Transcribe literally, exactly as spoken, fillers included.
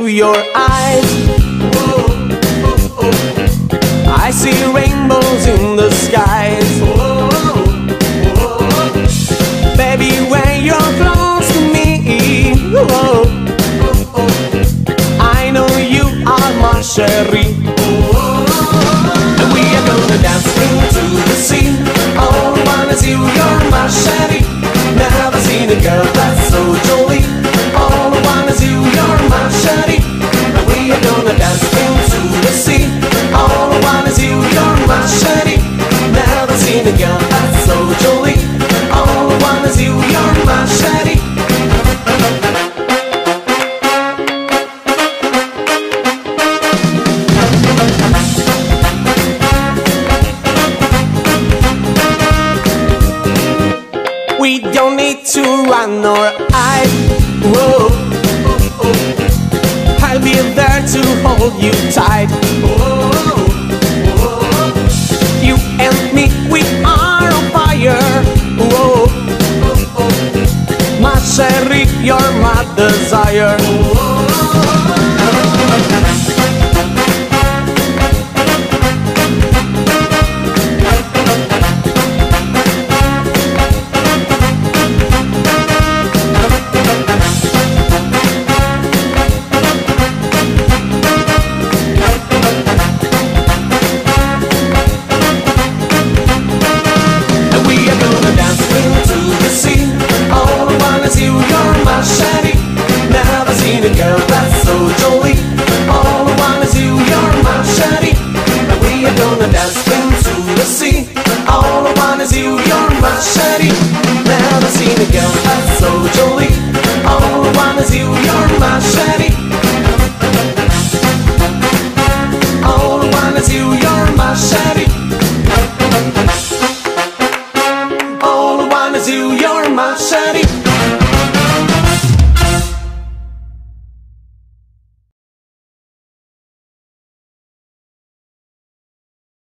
into your eyes. Whoa, oh, oh. I see rainbows in the skies. Whoa, whoa. Baby, when you're close to me, whoa, Oh, oh. I know you are my Cherie. And we are gonna dance into the sea. All I want is you, you're my Cherie. Never seen a girl that's so jolly. All I want is you, you're my Cherie. And we are gonna dance into the sea. All I want is you, you're my Cherie. Never seen a girl that's so jolly. All I want is you, you're my Cherie. We don't need to run or hide. Whoa, oh, oh. I'll be there to hold you tight. Whoa, whoa. You and me, we are on fire. Whoa, Oh, oh. my Cherie, you're my desire. And we are gonna dance into the sea. All I want is you, you're my Cherie. Never seen a girl that's so jolly. All I want is you, you're my Cherie. And we are gonna dance into the sea. All I want is you, you're my Cherie. Never seen a girl that's so jolly. All I want is you, you're my Cherie. All I want is you, you're my Cherie. All I want is you, you're my Cherie.